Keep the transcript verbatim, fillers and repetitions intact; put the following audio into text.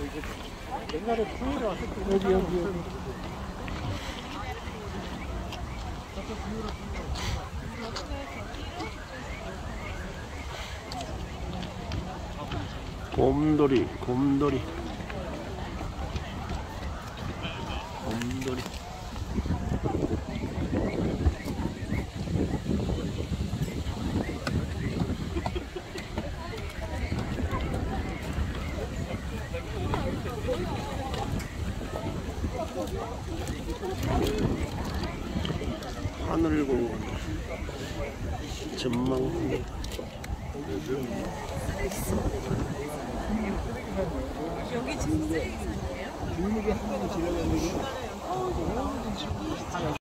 옛날에 부위로 왔을 때 여기 여기 여기. 곰돌이, 곰돌이, 곰돌이. 하늘공원 전망. 여기 지금 쓰레기산이에요? 주민에게 한 번에 지나가는 게